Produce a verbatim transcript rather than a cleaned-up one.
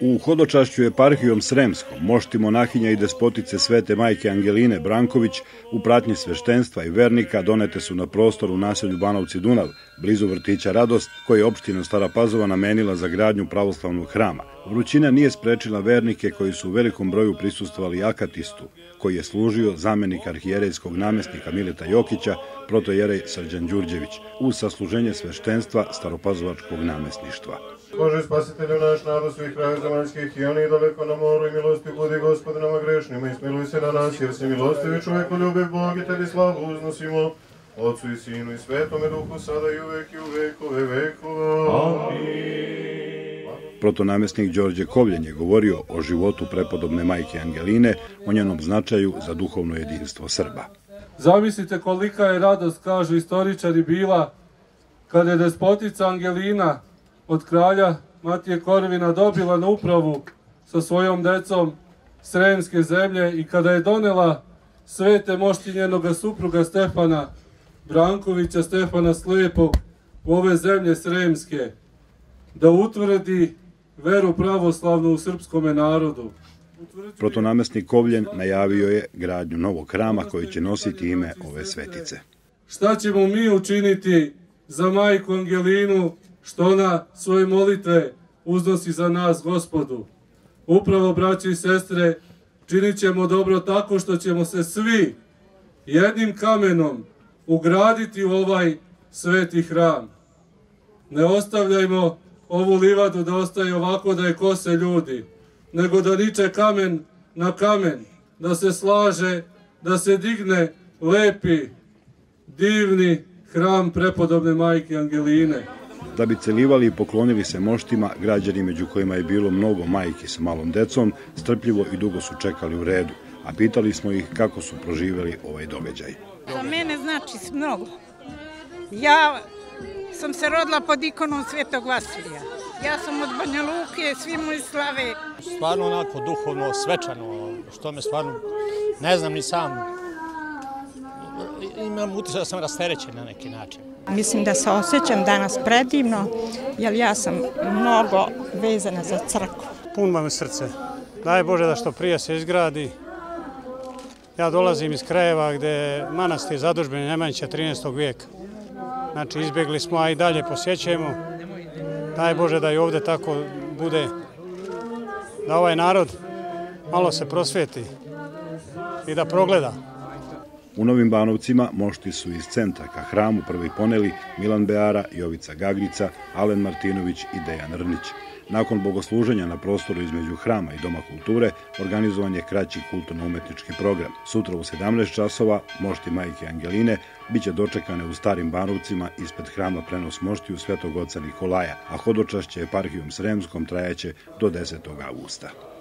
U hodočašću eparhijom Sremskom mošti monahinja i despotice Svete majke Angeline Branković u pratnji sveštenstva i vernika donete su na prostor u naselju Banovci Dunav, blizu vrtića Radost, koji je opština Stara Pazova namenila za gradnju pravoslavnog hrama. Vrućina nije sprečila vernike koji su u velikom broju prisustvovali akatistu, koji je služio zamenik arhijerejskog namestnika Mileta Jokića, protojerej Srđan Đurđević, uz sasluženje sveštenstva staropazovačkog namestništva. Bože, spasitelju naš, narod svih kraju zemaljskih i oni daleko na moru, i milosti budi Gospod nama grešnima, i smiluj se na nas, jer si milostivi čoveku ljubiv Bog, i tebi slavu uznosimo, Otcu i Sinu i Svetome Duhu, sada i uvek i u vekove vekova. Amin. Protonamestnik Đorđe Kovljen je govorio o životu prepodobne majke Angeline, o njenom značaju za duhovno jedinstvo Srba. Zamislite kolika je radost, kažu istoričari, bila kada je despotica Angelina od kralja Matije Korvina dobila na upravu sa svojom decom Sremske zemlje i kada je donela svete mošti njenoga supruga Stefana Brankovića, Stefana Slepog, u ove zemlje Sremske, da utvrdi veru pravoslavnu u srpskome narodu. Protonamestnik Kovljen najavio je gradnju novog hrama koji će nositi ime ove svetice. Šta ćemo mi učiniti za majku Angelinu, što ona svoje molitve uznosi za nas, Gospodu? Upravo, braći i sestre, činit ćemo dobro tako što ćemo se svi jednim kamenom ugraditi u ovaj sveti hram. Ne ostavljajmo ovu livadu da ostaje ovako da je kose ljudi, nego da niče kamen na kamen, da se slaže, da se digne lepi, divni hram prepodobne majke Angeline. Da bi celivali i poklonili se moštima, građani, među kojima je bilo mnogo majki sa malom decom, strpljivo i dugo su čekali u redu, a pitali smo ih kako su proživjeli ovaj događaj. Za mene znači mnogo. Ja sam se rodila pod ikonom Svetog Vasilija. Ja sam od Banja Luke, svi moji slave. Stvarno onako duhovno, svečano, što me stvarno, ne znam ni sam, imam utisak da sam rasterećen na neki način. Mislim da se osjećam danas predivno, jer ja sam mnogo vezana za crkvu. Puno me srce. Daj Bože da što prije se izgradi. Ja dolazim iz krajeva gde je manastir zadužbeni Nemanjića trinaestog vijeka. Znači izbjegli smo, a i dalje posjećujemo. Daj Bože da i ovdje tako bude, da ovaj narod malo se prosvjeti i da progleda. U Novim Banovcima mošti su iz centra ka hramu prvi poneli Milan Beara, Jovica Gaglica, Alen Martinović i Dejan Rnić. Nakon bogosluženja na prostoru između hrama i Doma kulture organizovan je kraći kulturno-umetnički program. Sutra u sedamnaest časova mošti majke Angeline biće dočekane u Starim Banovcima ispred hrama prenos moštiju Svetog oca Nikolaja, a hodočašće eparhijom Sremskom trajaće do desetog avgusta.